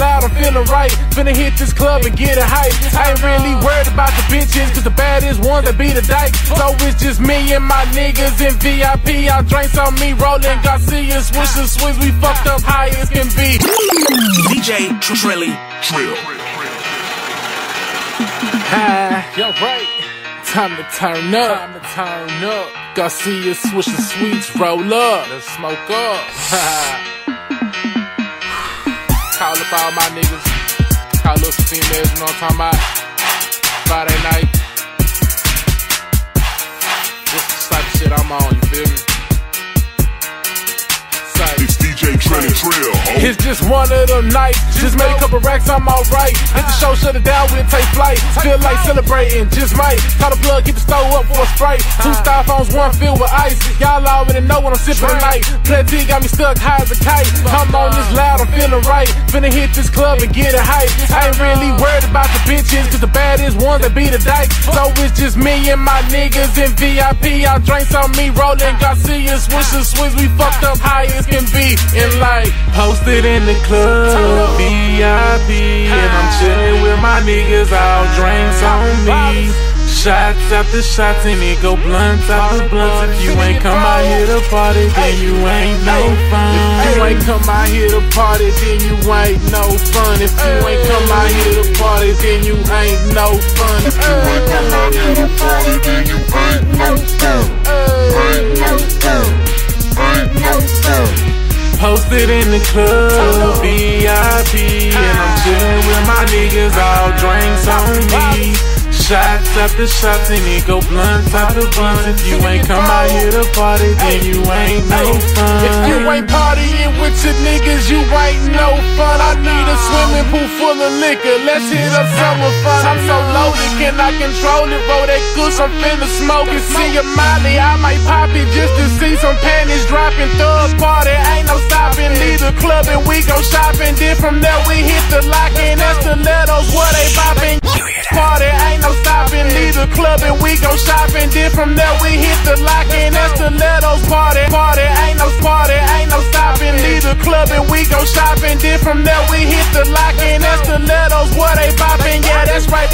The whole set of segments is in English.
loud, I'm feeling right. Finna hit this club and get it hype. I ain't really worried about the bitches, cause the baddest ones that be the dyke. So it's just me and my niggas in VIP. Our drinks on me, rolling Garcia, swishing swigs. We fucked up high as can be. DJ Trilly. Yo, right. Time to turn up. Garcia, swishing sweets, roll up. Let's smoke up. Call up all my niggas. Call up some females, you know what I'm talking about? Friday night. This is the type of shit I'm on, you feel me? It's DJ Trilly Trill. It's just one of them nights. Just made a couple racks, I'm alright. Hit the show, shut it down, we'll take flight. Feel like celebrating, just might. Call the plug, get the stove up for a Sprite. 2 styrofoams, 1 filled with ice. Y'all already know what I'm sipping tonight. Plenty got me stuck high as a kite. I'm on this loud, I'm feeling right. Finna hit this club and get it hype. I ain't really worried about the bitches, cause the baddest ones that be the dyke. So it's just me and my niggas in VIP. Our drinks on me, rolling Garcia, swishing swigs. We fucked up high as can be. And like, posted in the club, VIP. And I'm chillin' with my niggas, all drinks on me. Shots after shots and it go blunts after blunts. If you ain't come out here to party, then you ain't no fun. If you ain't come out here to party, then you ain't no fun. If you ain't come out here to party, then you ain't no fun. If you ain't come out here to party, then you ain't no fun. Ain't no fun. Ain't no fun. Posted in the club, VIP. And I'm chillin' with my niggas, all drinks on me. Shots after shots and it go blunts after blunts. If you ain't come out here to party, then you ain't no fun. If you ain't partying with your niggas, you ain't no fun. I need a swimming pool full of liquor, let's hit up summer fun. I'm so loaded, can I control it? Roll that kush, I'm finna smoke it. See a Molly, I might pop it just to see some panties dropping. Thug party, ain't no stopping. Leave the club and we go shopping. Then from there we hit the lock and that's the stilettos, where they bopping. Party, ain't no stopping. Leave the club and we go shopping. Then from there we hit the lock and that's the stilettos. Party, ain't no stopping. Leave the club and we go shopping. Then from there we hit the lock and that's the stilettos, where they bopping. Yeah, that's right.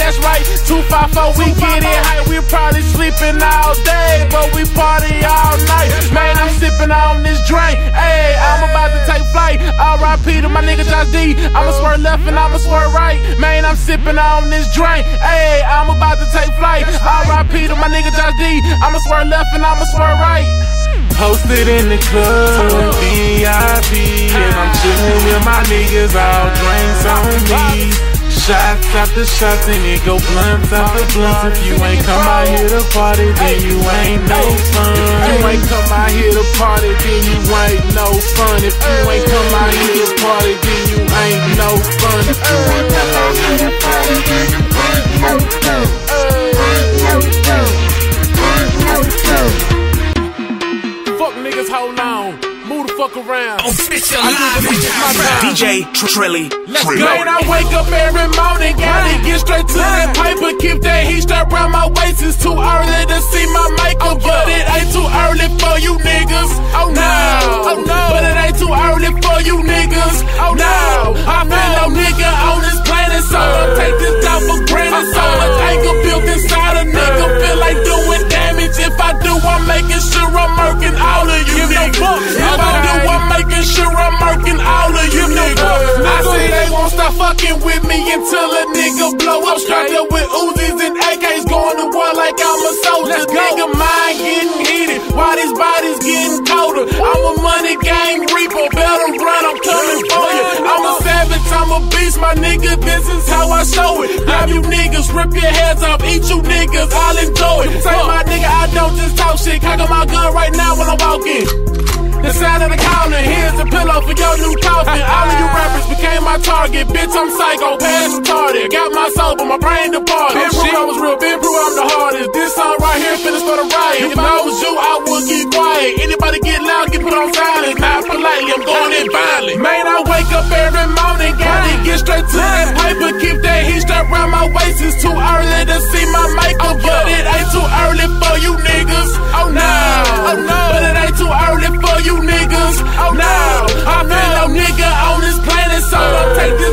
254, we get it high. We probably sleeping all day, but we party all night. Man, I'm sipping on this drink. Hey, I'm about to take flight. R.I.P. to my nigga Josh D. I'ma swerve left and I'ma swerve right. Man, I'm sipping on this drink. Hey, I'm about to take flight. R.I.P. to my nigga Josh D. I'ma swerve left and I'ma swerve right. Posted in the club, VIP. And I'm chillin' with my niggas, all drinks on me. Shots after shots and it go blunts after blunts. If you ain't come out here to party, then you ain't no fun. If you ain't come out here to party, then you ain't no fun. If you ain't come out here to party, then you ain't no fun. If you ain't come out here to party, then you ain't no fun. Ain't no fun. Ain't no fun. Fuck niggas, hold on. Move the fuck around. Official DJ Trilly. Man, I wake up every morning, gotta get straight to that paper. Keep that heat strap around my waist. It's too early to see my makeup, but it ain't too early for you niggas. Oh no, but it ain't too early for you niggas. Oh no, I feel no nigga on this planet, so don't take this down for granted. So much anger built inside a nigga, feel like doing damage. If I do, I'm making sure I'm murking all of you niggas. If I do, I'm making sure I'm murking all of you niggas. I say they won't stop fucking with me until a nigga blow up. Strapped up with Uzis and AKs, going to war like I'm a soldier. Nigga mind getting heated, while these bodies getting colder. I'm a money gang reaper, better run, I'm coming for you. I'm a savage, I'm a beast, my nigga, this is how I show it. Grab you niggas, rip your heads off, eat you niggas, I'll enjoy it. Say my nigga, I don't just talk shit, cock on my gun right now when I walk in. The sound of the counter, here's the pillow for your new coffin. All of you rappers became my target. Bitch, I'm psycho, past retarded. Got my soul, but my brain departed. Been proof I was real, been proof I'm the hardest. This song right here finna start a riot. If I was you, I would keep quiet. Anybody get loud, get put on silent. Not politely, I'm going in violent. Man, I wake up every morning, gotta get straight to that paper. Keep that heat strap around my waist. It's too early to see my makeup, but it ain't too early for you niggas. Oh no, but it ain't too early for you niggas. Oh no, I feel no nigga on this planet, so don't take this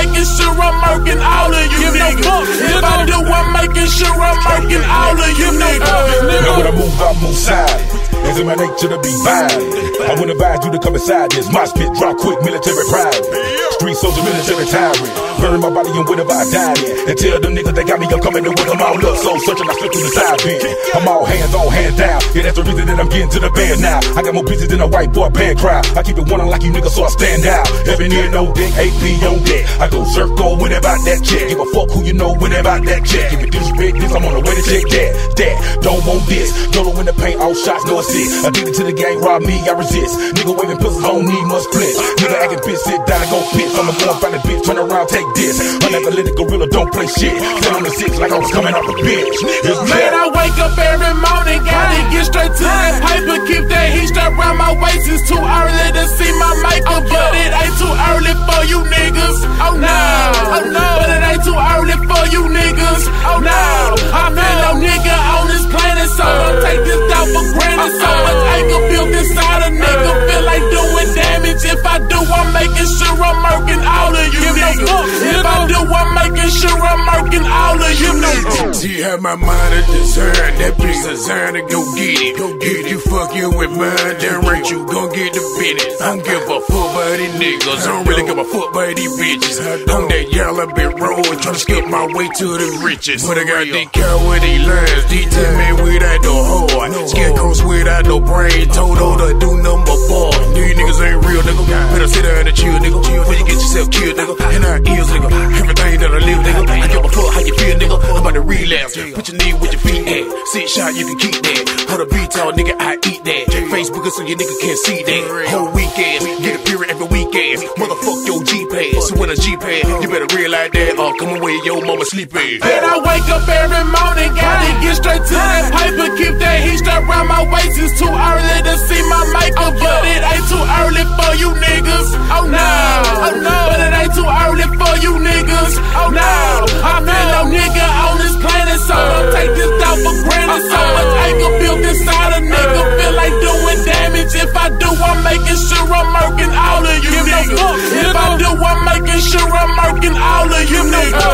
making sure I'm murking all of you niggas. If I do, I'm making sure I'm murking all of you niggas. Now when I move silent. It's in my nature to be violent. I wouldn't advise you to come inside this mosh pit, drop quick, military pride. Street soldier, military tyrant. Bury my body in whatever I died in. And tell them niggas they got me, I'm coming to wake them all up. So searching, I slip through the side bin. I'm all hands on, hands down. Yeah, that's the reason that I'm getting to the band now. I got more bitches than a white boy band crowd. I keep it one on like you niggas, so I stand out. Every near no dick, AP on deck. I go circle when about that check. Give a fuck who you know when about that check. If you disrespect this, I'm on the way to check that. Don't want this. Yolo in the paint, all shots, no assist. Addicted to the gang, rob me, I resist. Nigga waving pistols on me, must split. Nigga acting bitch, sit down and go pitch. I'ma go and find a bitch, turn around, take this. Unathletic gorilla, don't play shit. Stand on the six like I was coming off the bench. Man, I wake up every morning, gotta get straight to that paper. Keep that heat strap around my waist. It's too early to see my makeup, but it ain't too early for you niggas. Oh no, oh no, but it ain't too early for you niggas. Oh no, I feel no nigga on this planet, so don't take this out for granted. So much anger built inside a nigga, feel like doing damage. If I do, I'm making sure I'm murking all of you niggas. If I do, I'm making sure I'm murking all of you niggas. She had my mind a design, that bitch designed to go get it. Go get you, fuck you with mine, damn right you gon' get the business. I don't give a fuck by these niggas, I don't really give a fuck by these bitches. On that yellow bit road, tryna skip my way to the riches. But I got these cowardly lines, these 10 men without no heart, scarecrows without no brain, told her to do number 4. These niggas ain't real, nigga. Better sit down and chill, nigga. Before you get yourself killed, nigga. In our ears, nigga. Everything that I live, nigga. I give a fuck how you feel, nigga. I'm about to relapse. Put your knee with your feet at. 6 shot, you can keep that. Put a beat on, nigga, I eat that. Facebook so your nigga can't see that. Whole weekend, get a period every weekend. Motherfuck your G-Pad. So when a G-Pad, you better realize that. Or come away, your mama sleeping. Man, I wake up every morning, gotta get straight to that paper. Keep that heat strap around my waist. It's too early to see my makeup, but it ain't too early for you niggas. Oh no, oh no, but it ain't too early for you niggas. Oh no, I feel no nigga on this planet, so don't take this out for granted. So much anger built inside a nigga, feel like doing damage. If I do, I'm making sure I'm murking all of you niggas. If I do, I'm making sure I'm murking all of you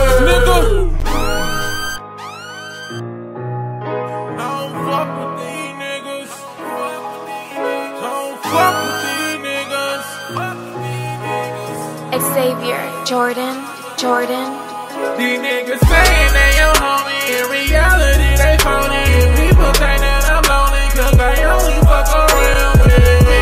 niggas. Xavier, Jordan. These niggas saying they your homie, in reality they phony. People think that I'm lonely, cause I only fuck around with me.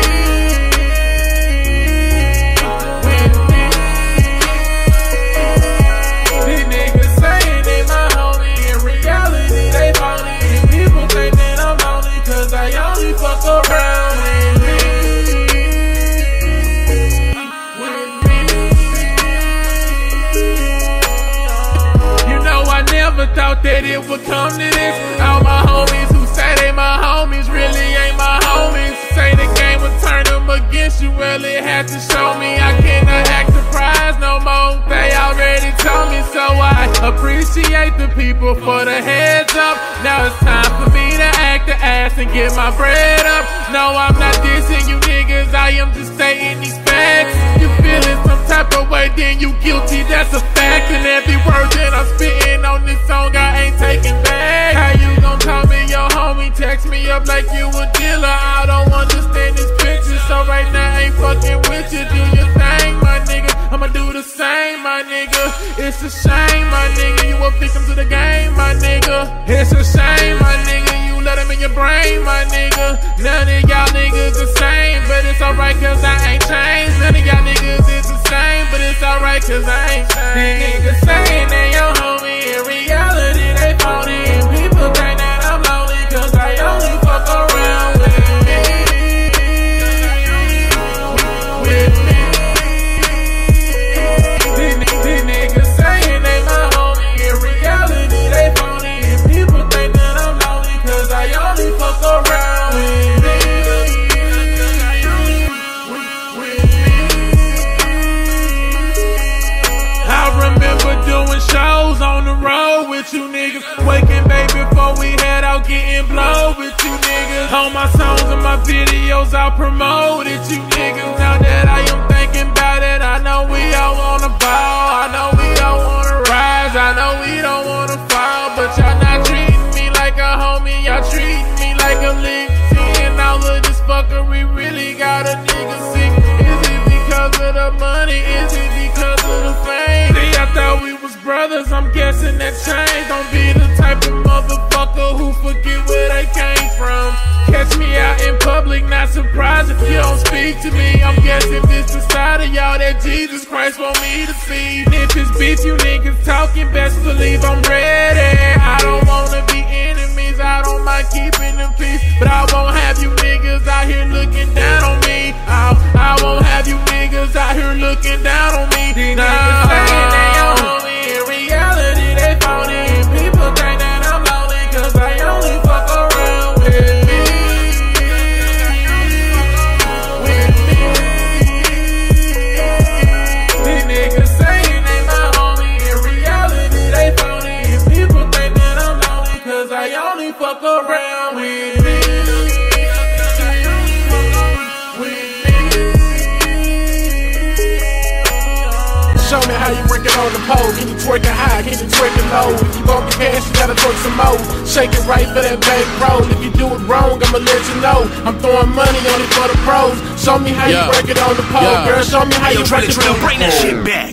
These niggas saying they my homie, in reality they phony. People think that I'm lonely, cause I only fuck around with me. Never thought that it would come to this. All my homies who say they my homies really ain't my homies. Say the game would turn them against you, well it had to show me I cannot act surprised no more. They already told me, so I appreciate the people for the heads up. Now it's time for me to act the ass and get my bread up. No, I'm not dissing you niggas, I am just stating these facts. You feeling some type of way, then you guilty, that's a fact. And every word that I'm spitting on this song I ain't taking back. How you gon' call me your homie, text me up like you a dealer? I don't understand this picture, so right now I ain't fucking with you. Do your thing, my nigga, I'ma do the same, my nigga. It's a shame, my nigga, you a victim to the game, my nigga. It's a shame, my nigga, you let him in your brain, my nigga. None of y'all niggas the same, but it's alright cause I ain't changed. None of y'all niggas is the same, but it's alright cause I ain't changed. These niggas saying they your homie, in reality they phony. People think that I'm lonely cause I only fuck around with me. These niggas saying they my homie, in reality they phony. People think that I'm lonely cause I only fuck around with me. I remember doing shows on the road with you niggas, waking baby before we head out getting blow with you niggas. All my songs and my videos I promoted you niggas. Now that I am thinking about it, I I know we all wanna ball, I know we all wanna rise, I know we don't wanna fall, but y'all not treating me like a homie, y'all treating me like a lick. Seeing all of this fuckery really got a nigga sick. Is it because of the money? Is it because of the fame? See, I thought we was brothers, I'm guessing that changed. Don't be the type of motherfucker who forget where they came from. Catch me out in public, not surprised if you don't speak to me. I'm guessing this the side of y'all that Jesus Christ want me to see. If it's beef, you niggas talking, best believe I'm ready. I don't wanna be enemies, I don't mind keeping the peace, but I won't have you niggas out here looking down on me. I won't have you niggas out here looking down on me. These niggas saying they on me, in reality they phony. People think that I'm lonely, cause I only fuck around with me. These niggas saying they my homie, in reality they phony. People think that I'm lonely, cause I only fuck around with me. Show me how you work it on the pole. Can you twerk it high? Can you twerk it low? If you bump your cash, you gotta twerk some more. Shake it right for that bank roll. If you do it wrong, I'ma let you know. I'm throwing money only for the pros. Show me how you work it on the pole, girl. Show me how you work it on the pole. Bring that shit back.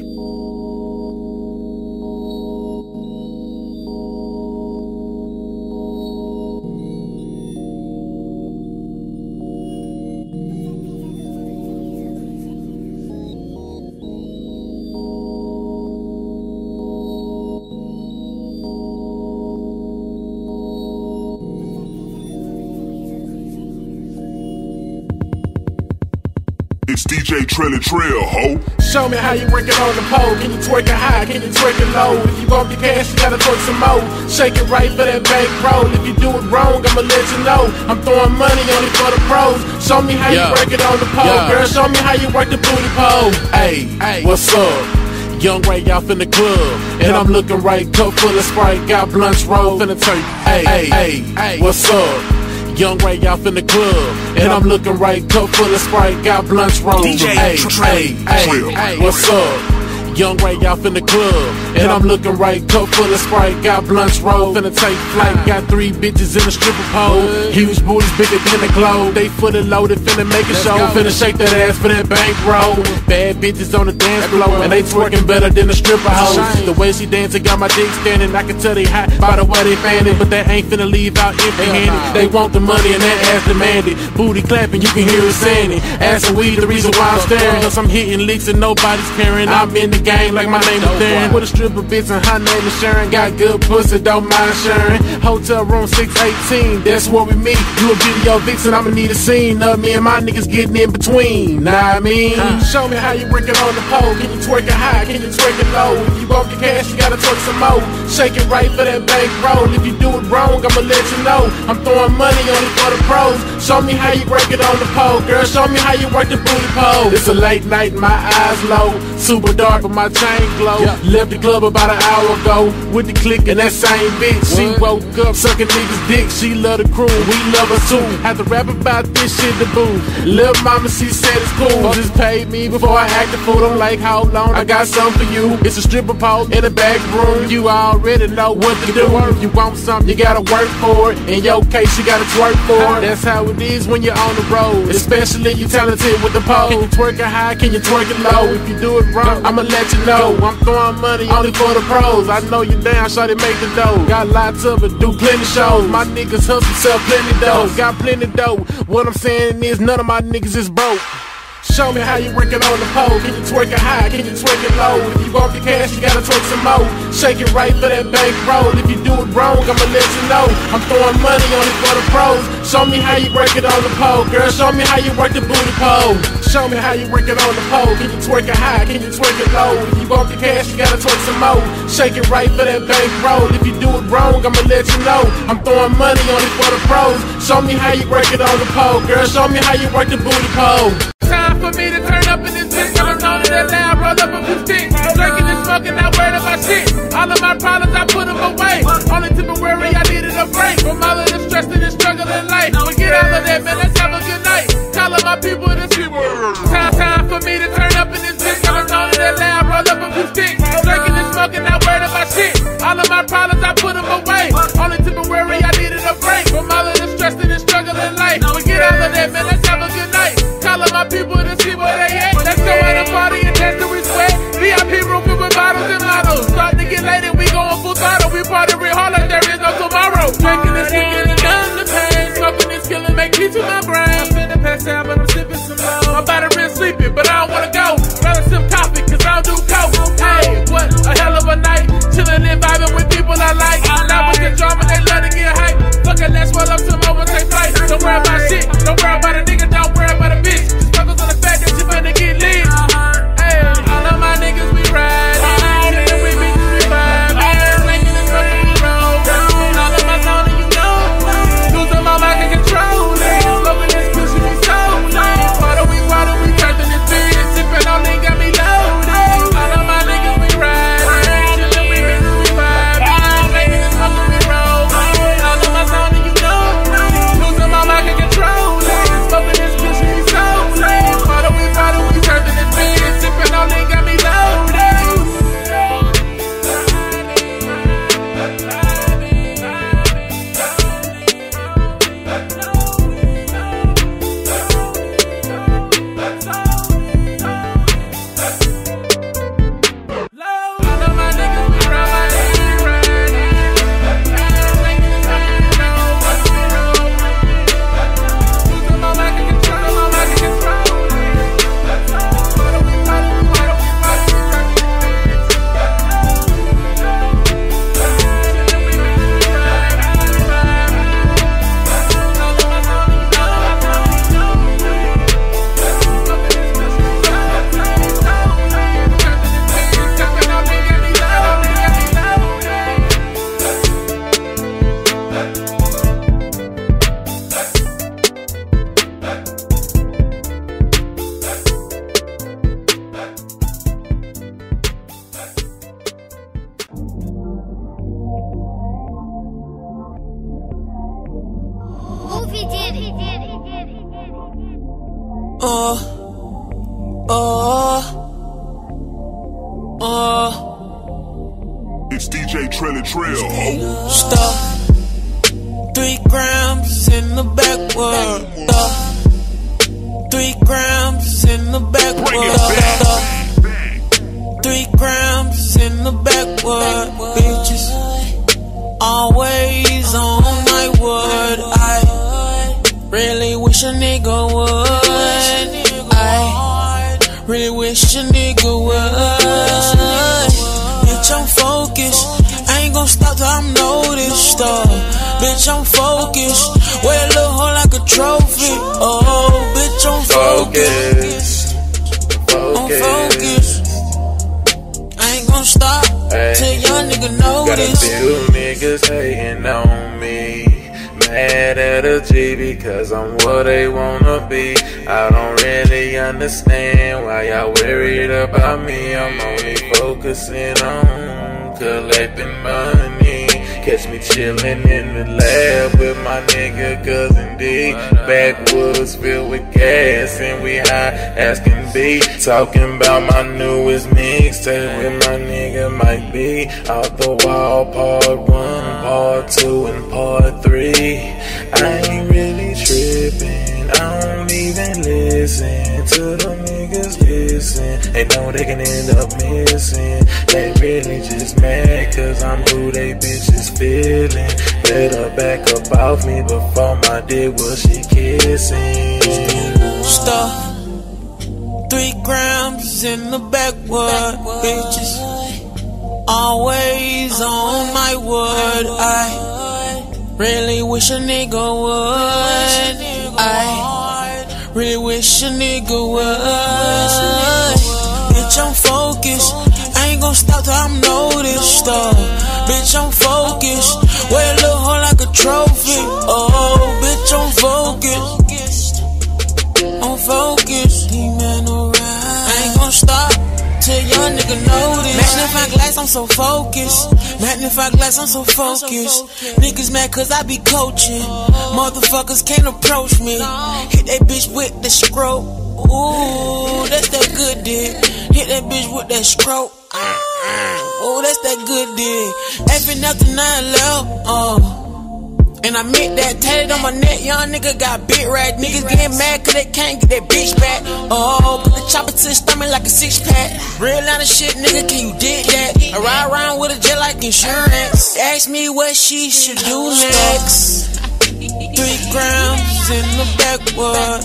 It's DJ Trelly Trail, ho. Show me how you work it on the pole. Can you twerk it high? Can you twerk it low? If you bump your cash, you gotta twerk some more. Shake it right for that bank roll. If you do it wrong, I'ma let you know. I'm throwing money only for the pros. Show me how you work it on the pole, girl. Show me how you work the booty pole. Hey, what's up? Young Ray off in the club, and I'm looking right, cup full of Sprite, got blunts rolled in the turkey. Hey, what's up? Young Ray off in the club, and I'm looking right, cup full of Sprite, got blunts rolled. DJ Hey, what's up? Young Ray off in the club, and I'm looking right, cup full of Sprite, got blunts rolled, finna take flight, got 3 bitches in a stripper pole, huge booties bigger than the globe, they fully loaded, finna make a show, finna shake that ass for that bankroll, bad bitches on the dance floor, and they twerking better than the stripper hoes, the way she dancing got my dick standing, I can tell they hot by the way they fanning, but they ain't finna leave out empty-handed, they want the money and that ass demanded, booty clapping, you can hear it saying it, ass and weed the reason why I'm staring, cause I'm hitting licks and nobody's caring, I'm in the game like my name is Darren. With a stripper bitch and her name is Sharon. Got good pussy, don't mind sharing. Hotel room 618, that's where we meet. You a video vixen, I'ma need a scene of me and my niggas getting in between. Nah, I mean, show me how you work it on the pole. Can you twerk it high? Can you twerk it low? If you bump your cash, you gotta twerk some more. Shake it right for that bank roll. If you do it wrong, I'ma let you know. I'm throwing money only for the pros. Show me how you work it on the pole, girl. Show me how you work the booty pole. It's a late night, my eyes low, super dark, but my chain glow. Left the club about an hour ago with the click and that same bitch. She woke up sucking niggas' dick. She love the crew, we love her too. Had to rap about this shit to boo. Lil' mama, she said it's cool. Just paid me before I act the fool. I'm like, how long? I got something for you. It's a stripper pole in the back room. You already know what to do. If you want something, you gotta work for it. In your case, you gotta twerk for it. That's how it is when you're on the road, especially you talented with the pole. Can you twerk it high? Can you twerk it low? If you do it wrong, I'ma let you know. I'm throwing money only for the pros. I know you down, shawty make the dough. Got lots of it, do plenty shows. My niggas hustle, sell plenty dough. Got plenty dough. What I'm saying is none of my niggas is broke. Show me how you work it on the pole. Can you twerk it high? Can you twerk it low? If you bump your cash, you gotta twerk some more. Shake it right for that bank roll. If you do it wrong, I'ma let you know. I'm throwing money only for the pros. Show me how you work it on the pole, girl. Show me how you work the booty pole. Show me how you work it on the pole. Can you twerk it high? Can you twerk it low? If you bump your cash, you gotta twerk some more. Shake it right for that bank roll. If you do it wrong, I'ma let you know. I'm throwing money only for the pros. Show me how you work it on the pole, girl. Show me how you work the booty pole. Time for me to turn up in this bitch. I'm on that loud, roll up a few sticks. Drinking and smoking, not worried about shit. All of my problems, I put them away. Only temporary, I needed a break from all of the stress and the struggle in life. Forget all of that, man, let's have a good night. Tell all my people this shit. Time for me to turn up in this bitch. I'm on two sticks. Drinking and smoking, not worried about shit. All of my problems, I put them away. Only temporary, I needed a break from all of the stress and the struggle in life. Forget all of that, man, let's have a good night. Calling my people to see where they at. Let's go at a party and dance to respect. VIP room filled with bottles and models. Starting to get late and we going full throttle. We party real hard like there is no tomorrow. Drinking and sticking and numb the pain. Smoking and killing, make peace with my brain. I'm finna pass out, but I'm sipping some more. I'm about to rinse sleeping, but I don't wanna go. Rather sip coffee, cause I don't do coke. Hey, what a hell of a night. Chillin' and vibing with people I like. Now with the drama, they love to get hype. Fuck it, let's roll up some over, take flight. Don't worry about shit, don't worry about a nigga, don't worry about a bitch. Just focus on the fact that you finna get lit. Hey, all of my niggas, we ride. Chillin' with bitches, we vibe. Making this fucking we roll. All of my zone, and you know. Losing my mind and control it. Smoking this pussy, we sold it. Water, we turning this bitch. Sippin' on it, got me loaded. All of my niggas, we ride. Chillin' with bitches, we vibe. Making this fucking we roll. All of my zone, and you know. Losing my mind and control it. Smoking this pussy, we sold it. Water, we turning this bitch. Sippin' on it, got me loaded. It's DJ Trill. Stuff 3 grams in the backward. 3 grams in the backward. 3 grams in the backward. Bitches always on my word. I really wish a nigga would. I really wish a nigga would. Bitch, I'm focused. I ain't gon' stop till I'm noticed. Bitch, I'm focused. Wear a little hole like a trophy. Oh, bitch, I'm focused. I'm focused. I ain't gon' stop till young nigga notice. Got a few niggas hating on me. Mad at a G because I'm what they wanna be. I don't really understand why y'all worried about me. I'm only focusing on collecting money. Catch me chillin' in the lab with my nigga Cousin D. Backwoods filled with gas and we high as can be. Talking about my newest mixtape with my nigga Mike B. Out the wall, part 1, part 2, and part 3. I ain't really trippin', I don't even listen to the niggas listen. They know they can end up missing. They really just mad cause I'm who they bitches feeling. Better back up off me before my dick was she kissing. Stuff 3 grams in the backward. Bitches always on my word. I really wish a nigga would. I really wish a nigga would. Bitch, I'm focused. I ain't gon' stop till I'm noticed. Bitch, I'm focused. Wear a little hole like a trophy. Oh, bitch, I'm focused. I'm focused. I ain't gon' stop till young nigga notice. Magnify glass, I'm so focused. Magnify glass, I'm so focused. Niggas mad cause I be coaching. Motherfuckers can't approach me. Hit that bitch with the scroll. Ooh, that's that good dick. Hit that bitch with that scroll. Oh, that's that good dick. Effing after 9 left, and I meant that tatted on my neck. Young nigga got big rat. Niggas getting mad cause they can't get that bitch back. Oh, put the chopper to the stomach like a 6-pack. Real line of shit, nigga, can you dig that? I ride around with a jet like insurance. Ask me what she should do next. 3 grams in the backwood.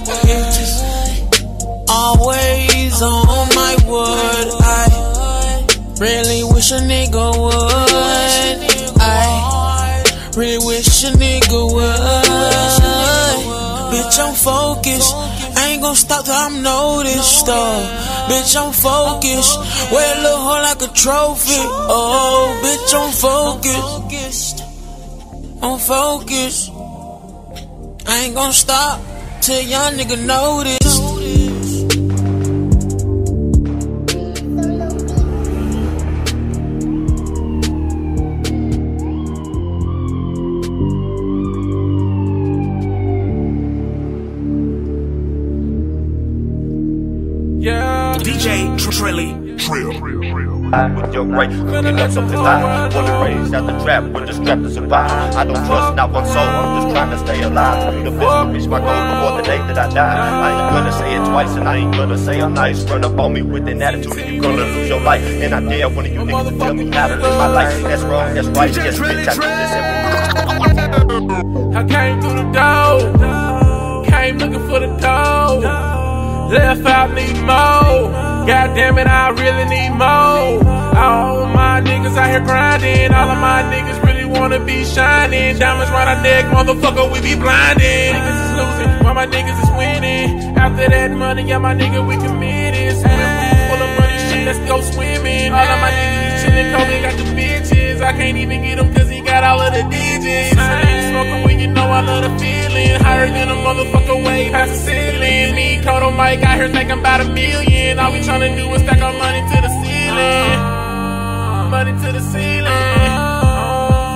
Always on my wood. I really wish a nigga would. I really wish a nigga would. Bitch, I'm focused. I ain't gon' stop till I'm noticed, bitch, I'm focused. Wear a little hoe like a trophy. Oh, bitch, I'm focused. I'm focused. I ain't gon' stop till young nigga notice. DJ Trilly. With your right, cooking up something fine. Born and raised out the trap with the strap to survive. I don't trust not one soul, I'm just trying to stay alive. Do the best to reach my goal before the day that I die. I ain't gonna say it twice and I ain't gonna say I'm nice. Run up on me with an attitude and you gonna lose your life. And I dare one of you niggas to tell me how to live my life. That's wrong, that's right, yes bitch, I do this every I came through the door, came looking for the dough. Left out, need more. God damn it, I really need more. All my niggas out here grinding. All of my niggas really wanna be shining. Diamonds round our neck, motherfucker, we be blinding. Niggas is losing, while my niggas is winning. After that money, yeah, my nigga, we committed. Swimming pool full of money, shit, let's go swimming. All of my niggas chillin', Kobe got the bitches. I can't even get him cause he got all of the digits. Smoking when you know I love the feeling. Higher than a motherfucker way past the ceiling. Me, Kodo Mike, out here thinking about $1 million. All we tryna do is stack our money to the ceiling. Money to the ceiling. I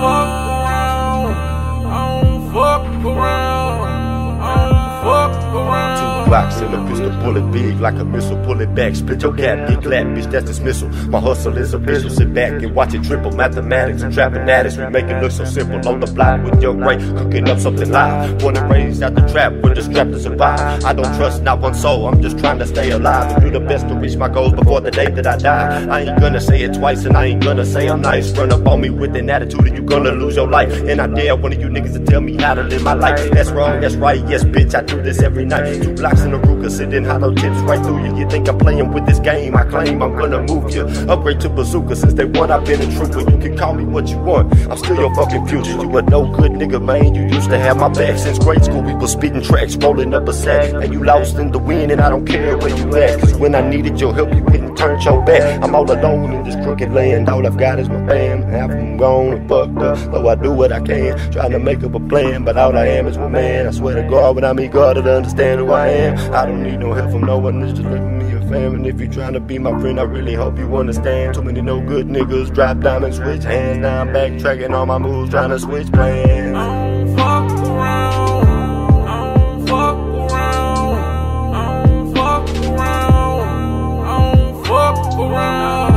don't fuck around. I don't fuck around. Blocks in a pistol, bullet big like a missile. Pull it back, split your cap, get glad, bitch, that's dismissal. My hustle is official, sit back and watch it triple. Mathematics and trapping addicts, we make it look so simple. On the block with your right, cooking up something live. Born and raised out the trap with the strap to survive. I don't trust not one soul, I'm just trying to stay alive. And do the best to reach my goals before the day that I die. I ain't gonna say it twice and I ain't gonna say I'm nice. Run up on me with an attitude and you gonna lose your life. And I dare one of you niggas to tell me how to live my life. That's wrong, that's right, yes bitch, I do this every night. 2 blocks in a Ruger, sitting hollow tips right through you. You think I'm playing with this game? I claim I'm gonna move you. Upgrade to bazooka since day one. I've been a trooper. You can call me what you want. I'm still your fucking future. You a no good nigga, man. You used to have my back since grade school. We was spitting tracks, rolling up a sack, and you lost in the wind. And I don't care where you at, cause when I needed your help, you couldn't turn your back. I'm all alone in this crooked land. All I've got is my fam. Half of them gone and fucked up. Though I do what I can, trying to make up a plan, but all I am is one man. I swear to God, when I meet God, to understand who I am. I don't need no help from no one, it's just leaving me a fam. And if you're trying to be my friend, I really hope you understand. Too many no good niggas, drop diamonds, switch hands. Now I'm backtracking all my moves, trying to switch plans. I don't fuck around. I don't fuck around. I don't fuck around. I don't fuck around.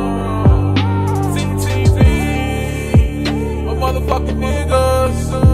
CTZ, my motherfucking niggas.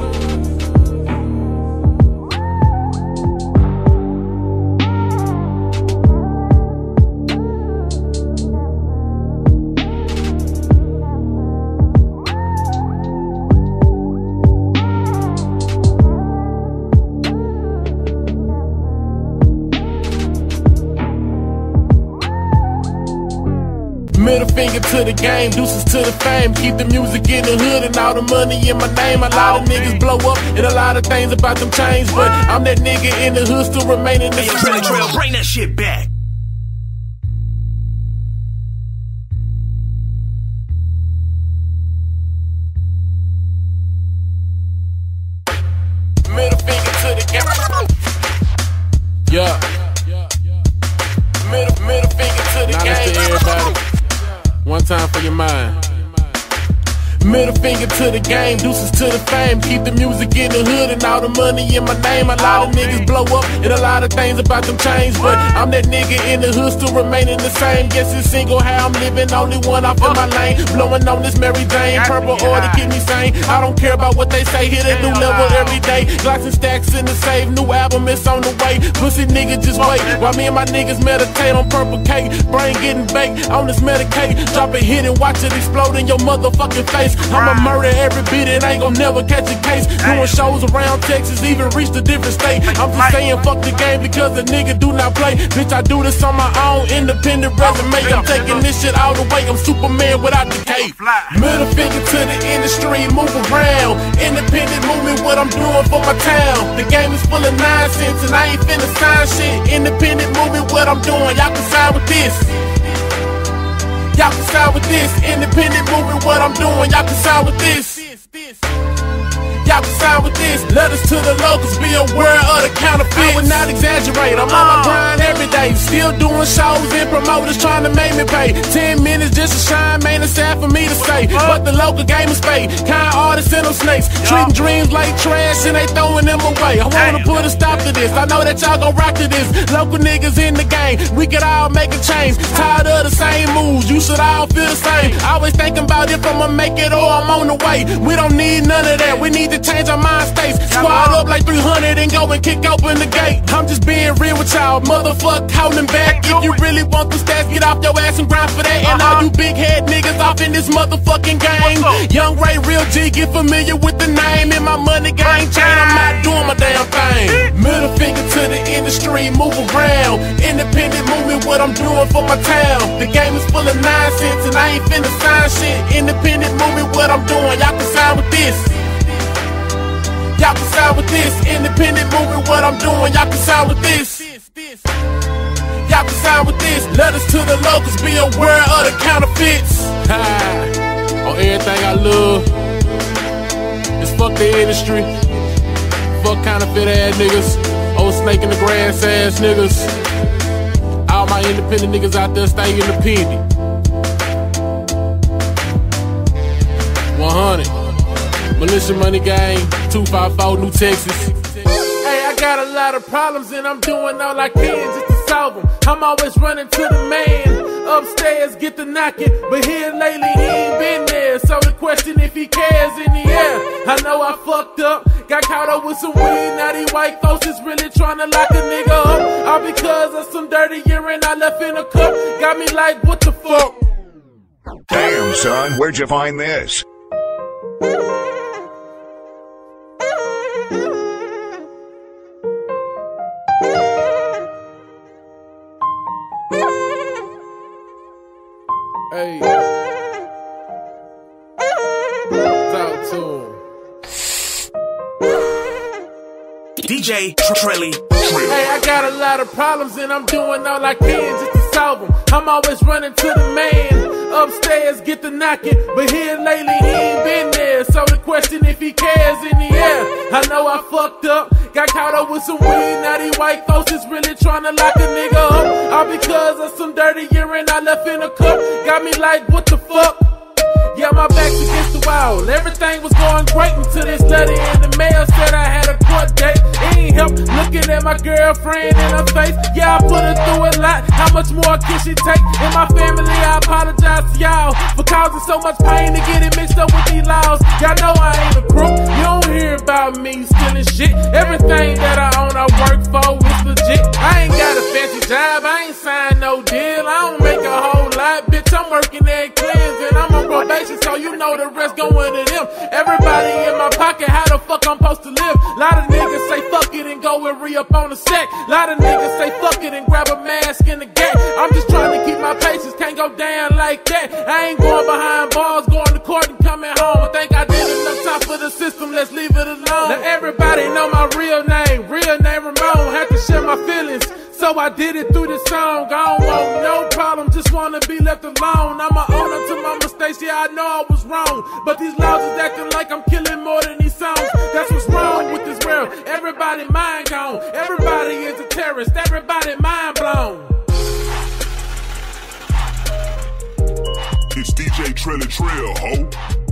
Middle finger to the game, deuces to the fame. Keep the music in the hood and all the money in my name. A lot of niggas blow up and a lot of things about them change, but I'm that nigga in the hood still remaining the same. Trail, bring that shit back. Middle finger to the game. Yeah. Middle finger to the game. To everybody. One time for your mind. Middle finger to the game, deuces to the fame. Keep the music in the hood and all the money in my name. A lot of niggas blow up and a lot of things about them change, but I'm that nigga in the hood still remaining the same. Guess it's single how I'm living, only one off in my lane. Blowing on this Mary Jane, purple oil to keep me sane. I don't care about what they say, hit a new level every day. Glocks and stacks in the safe, new album is on the way. Pussy nigga just wait, while me and my niggas meditate on purple cake. Brain getting baked on this Medicaid. Drop a hit and watch it explode in your motherfucking face. I'ma murder every bit and ain't gon' never catch a case. Doing shows around Texas, even reached a different state. I'm just saying fuck the game because a nigga do not play. Bitch, I do this on my own, independent resume. I'm taking this shit all the way, I'm Superman without the cape. Middle finger to the industry, move around. Independent movement, what I'm doing for my town. The game is full of nonsense and I ain't finna sign shit. Independent movement, what I'm doing, y'all can sign with this. Y'all can sign with this. Independent movement, what I'm doing, y'all can sign with this. Y'all can sign with this. Letters to the locals, be aware of the counterfeit. I would not exaggerate, I'm on my grind every day. Still doing shows and promoters trying to make me pay. 10 minutes just to shine, man, it's sad for me to say. But the local game is fake, kind artists and them snakes. Treating dreams like trash and they throwing them away. I wanna put a stop to this, I know that y'all gon' rock to this. Local niggas in the game, we could all make a change. Tired of the same moves, you should all feel the same. Always thinking about if I'ma make it or I'm on the way. We don't need none of that, we need to change our mind states. Squad up like 300 and go and kick open the gate. I'm just being real with y'all, motherfuck holding back. If you really want the stats, get off your ass and grind for that. And all you big head niggas off in this motherfucking game. Young Ray, real G, get familiar with the name. In my money game chain, I'm not doing my damn thing. Middle finger to the industry, move around. Independent movement, what I'm doing for my town. The game is full of nonsense and I ain't finna sign shit. Independent movement, what I'm doing, y'all can sign with this. Y'all can sign with this. Independent movement, what I'm doing, y'all can sign with this. Y'all can sign with this. Letters to the locals, be aware of the counterfeits. On everything I love, just fuck the industry. Fuck counterfeit ass niggas, old snake in the grass ass niggas. All my independent niggas out there stay independent. 100 Militia Money Gang, 254 New Texas. Hey, I got a lot of problems and I'm doing all I can just to solve them. I'm always running to the man upstairs, get the knocking, but here lately he ain't been there. So the question if he cares in the air. I know I fucked up, got caught up with some weed. Now these white folks is really trying to lock a nigga up, all because of some dirty urine I left in a cup. Got me like, what the fuck? Damn, son, where'd you find this? Hey, talk to him. DJ Trelly. Hey, I got a lot of problems and I'm doing all I can just to solve them. I'm always running to the man upstairs, get the knocking, but here lately he ain't been there. So the question if he cares in the air. I know I fucked up, got caught up with some weed. Now these white folks is really trying to lock a nigga up, all because of some dirty urine I left in a cup. Got me like, what the fuck? Yeah, my back's against the wall. Everything was going great until this letter in the mail said I had a court date. It ain't help looking at my girlfriend in her face. Yeah, I put her through a lot. How much more can she take? In my family, I apologize to y'all for causing so much pain to get it mixed up with these laws. Y'all know I ain't a crook. You don't hear about me stealing shit. Everything that I own, I work for is legit. I ain't got a fancy job. I ain't signed no deal. I don't make a whole lot, bitch. I'm working at cleanse and I'm on probation, so you know the rest going to them. Everybody in my pocket, how the fuck I'm supposed to live? Lot of niggas say fuck it and go and re-up on the set. Lot of niggas say fuck it and grab a mask in the gate. I'm just trying to keep my patience, can't go down like that. I ain't going behind bars, going to court and coming home. I think I did enough time for the system, let's leave it alone. Now everybody know my real name Ramon. Had to share my feelings, so I did it through this song. I don't want no problem, just wanna be left alone. I'm a owner to my mistakes, yeah I know I was wrong, but these laws is acting like I'm killing more than these songs. That's what's wrong with this world. Everybody mind gone, everybody is a terrorist, everybody mind blown. It's DJ Trelly Trail, ho.